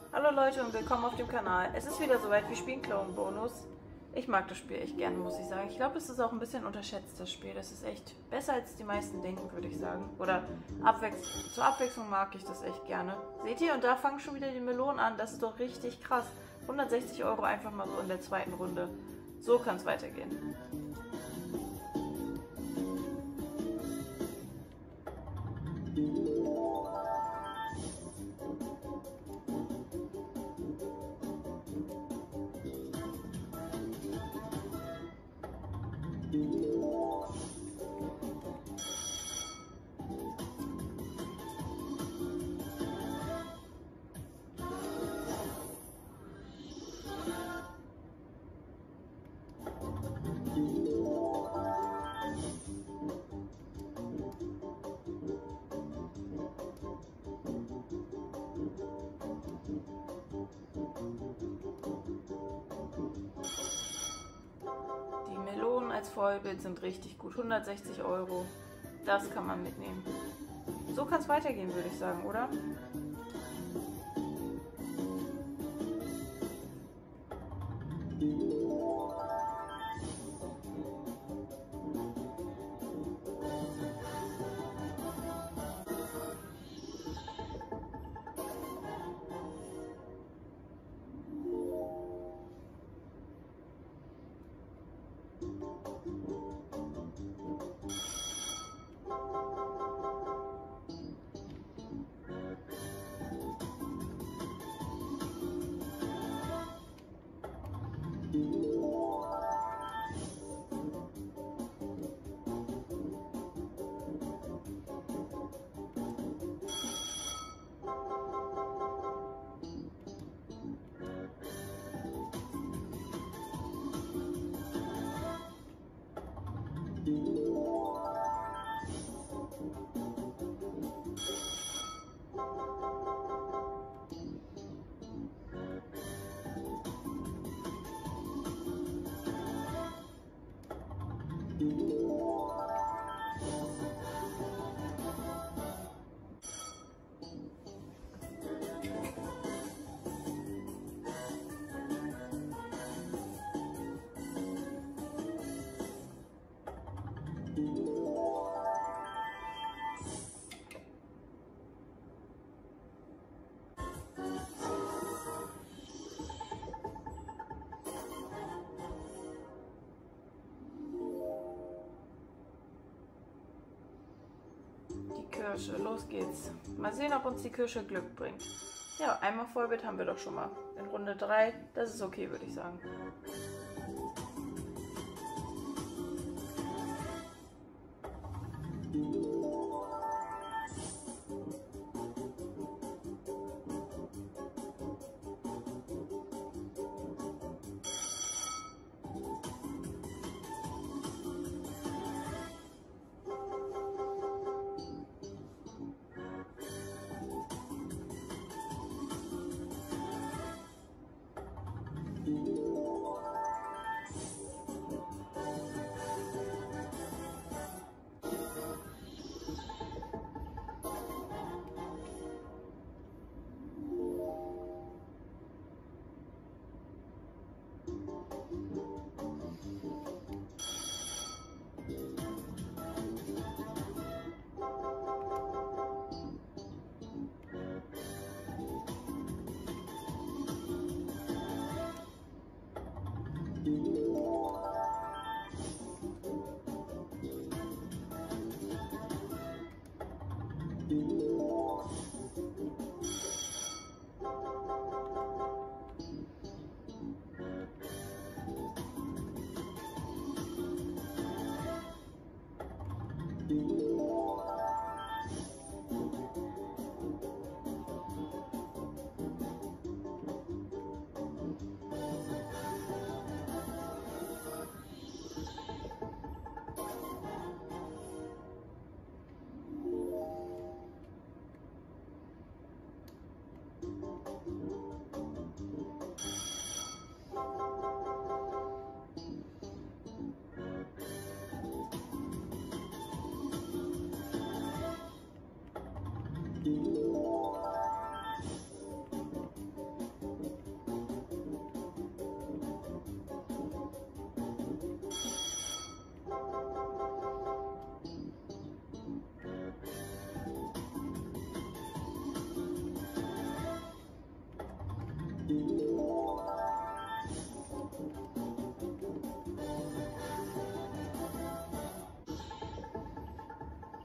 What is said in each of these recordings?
Hallo Leute und willkommen auf dem Kanal. Es ist wieder soweit, wir spielen Clone Bonus. Ich mag das Spiel echt gerne, muss ich sagen. Ich glaube, es ist auch ein bisschen unterschätzt, das Spiel. Das ist echt besser, als die meisten denken, würde ich sagen. Oder zur Abwechslung mag ich das echt gerne. Seht ihr? Und da fangen schon wieder die Melonen an. Das ist doch richtig krass. 160 Euro einfach mal so in der zweiten Runde. So kann es weitergehen. Die Melonen als Vollbild sind richtig gut. 160 Euro. Das kann man mitnehmen. So kann es weitergehen, würde ich sagen, oder? Die Kirsche, los geht's. Mal sehen, ob uns die Kirsche Glück bringt. Ja, einmal Vollbild haben wir doch schon mal. In Runde 3, das ist okay, würde ich sagen.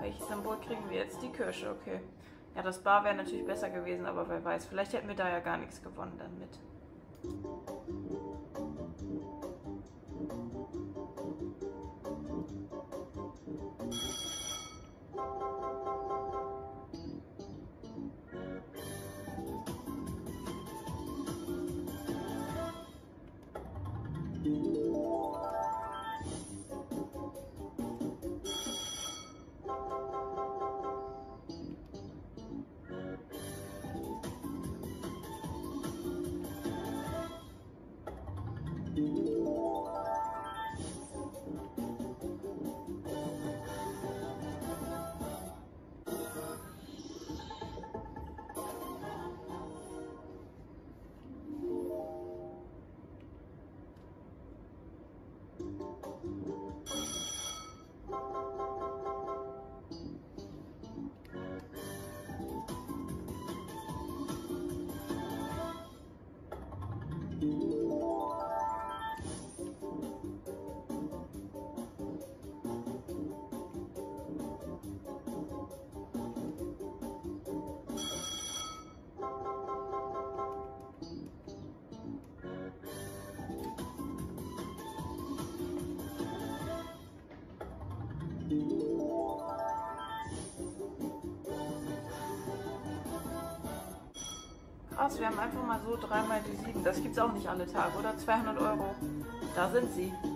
Welches Symbol kriegen wir jetzt? Die Kirsche, okay. Ja, das Bar wäre natürlich besser gewesen, aber wer weiß. Vielleicht hätten wir da ja gar nichts gewonnen dann mit. Krass, wir haben einfach mal so dreimal die 7. Das gibt's auch nicht alle Tage, oder? 200 Euro. Da sind sie.